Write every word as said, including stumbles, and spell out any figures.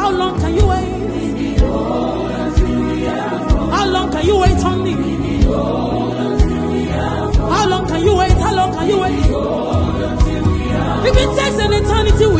How long can you wait? How long can you wait on me? How long can you wait? How long can you wait? If it takes an eternity,